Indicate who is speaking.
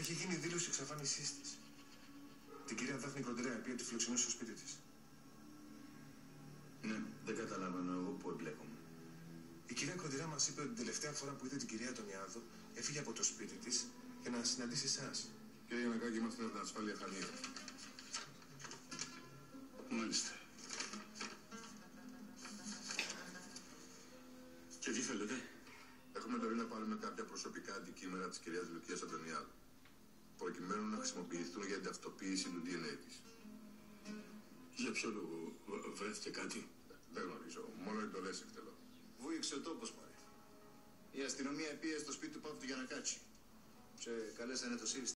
Speaker 1: Έχει γίνει δήλωση εξαφάνισής της. Την κυρία Δάφνη Κοντρέα, η οποία τη φιλοξενούσε στο σπίτι της.
Speaker 2: Ναι, δεν καταλαβαίνω εγώ που εμπλέκομαι.
Speaker 1: Η κυρία Κοντρέα μας είπε ότι την τελευταία φορά που είδε την κυρία Αντωνιάδου έφυγε από το σπίτι της για να συναντήσει εσάς.
Speaker 3: Κύριε Γιαννακάκη, είμαστε από την ασφάλεια Χανία.
Speaker 2: Μάλιστα. Και τι θέλετε?
Speaker 3: Έχουμε εντολή να πάρουμε κάποια προσωπικά αντικείμενα της κυρίας Λουκίας Αντωνιάδου, προκειμένου να χρησιμοποιηθούν για την ταυτοποίηση του DNA της.
Speaker 2: Για ποιο λόγο βρέθηκε κάτι?
Speaker 3: Δεν γνωρίζω, μόνο εντολές εκτελώ.
Speaker 4: Βούηξε ο τόπος, μωρέ. Η αστυνομία πίεσε στο σπίτι του Παύλου του Γιαννακάκη. Σε καλέσανε το ΣΥΡΙΣ.